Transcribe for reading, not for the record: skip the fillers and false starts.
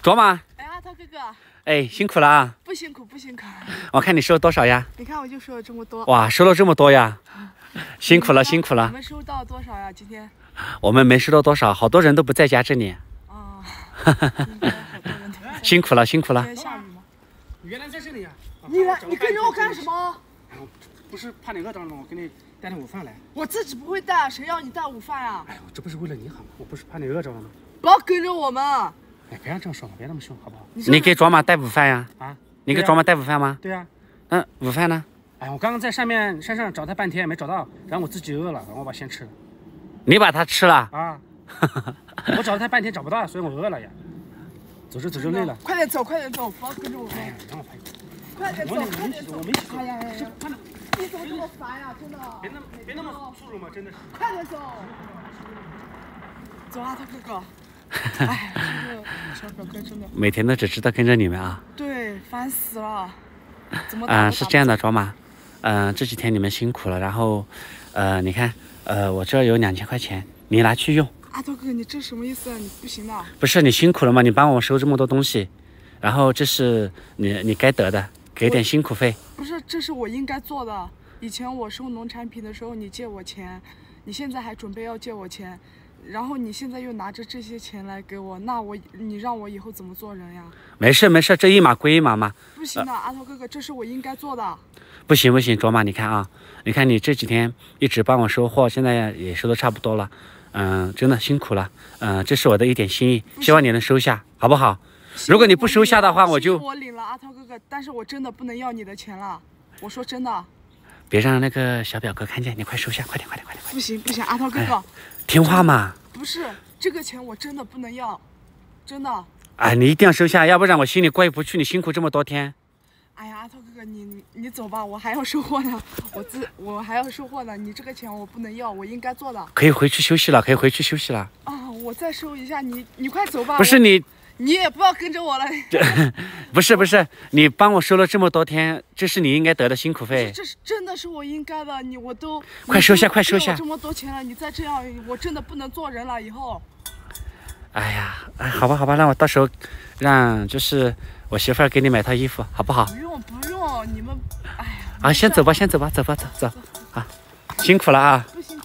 卓玛， 哎，阿涛哥哥， 哎，辛苦了啊！ 不辛苦，不辛苦。 我看你收了多少呀？ 你看，我就收了这么多。 哇，收了这么多呀！辛苦了，辛苦了。 你们收到多少呀？今天？ 我们没收到多少，好多人都不在家这里。 啊，好多人都在。 辛苦了，辛苦了。 今天下雨吗？ 原来在这里呀！ 你跟着我干什么？ 不是怕你饿着了吗？我给你带点午饭来。 我自己不会带，谁让你带午饭呀？ 哎呦，这不是为了你好吗？我不是怕你饿着了吗？ 不要跟着我们。 哎，别这样说嘛，别那么凶，好不好？ 你给卓玛带午饭呀？ 啊？ 你给卓玛带午饭吗？ 对呀。 午饭呢？ 哎，我刚刚在山上找他半天没找到，然后我自己饿了，然后我把先吃了。 你把它吃了？ 啊。我找了他半天找不到，所以我饿了呀。走着走着累了。 快点走，快点走，不要跟着我们。 哎，让我拍。 快点走，快点走。 我没洗。 哎呀，你怎么这么烦呀？真的。 别那么粗鲁嘛，真的是。 快点走。走啊，他哥哥。哎，这个小表哥真的。 每天都只知道跟着你们啊。 对，烦死了。怎么？ 是这样的，卓玛，这几天你们辛苦了，然后，你看，我这有2000块钱，你拿去用。 阿涛哥，你这什么意思啊？你不行的。 不是你辛苦了吗？你帮我收这么多东西，然后这是你该得的，给点辛苦费。 不是，这是我应该做的。以前我收农产品的时候，你借我钱，你现在还准备要借我钱，然后你现在又拿着这些钱来给我，那你让我以后怎么做人呀？ 没事没事，这一码归一码嘛。 不行的，阿涛哥哥，这是我应该做的。 不行不行，卓玛，你看啊，你看你这几天一直帮我收货，现在也收的差不多了。真的辛苦了。这是我的一点心意，希望你能收下，好不好？如果你不收下的话，我领了，阿涛哥哥，但是我真的不能要你的钱了。我说真的。 别让那个小表哥看见，你快收下，快点。 不行，阿涛哥哥， 听话嘛。 不是，这个钱我真的不能要，真的。 哎，你一定要收下，要不然我心里过意不去。你辛苦这么多天。 哎呀，阿涛哥哥，你走吧，我还要收货呢，我还要收货呢。你这个钱我不能要，我应该做的。 可以回去休息了， 啊，我再收一下，你快走吧。 不是你也不要跟着我了。 不是，你帮我收了这么多天，这是你应该得的辛苦费。 这是真的是我应该的，我都快收下。 这么多钱了，你再这样，我真的不能做人了以后。 哎呀，好吧，那我到时候让就是我媳妇儿给你买套衣服，好不好？ 不用，你们，哎呀。 啊，先走吧，走。啊，辛苦了啊。 不行。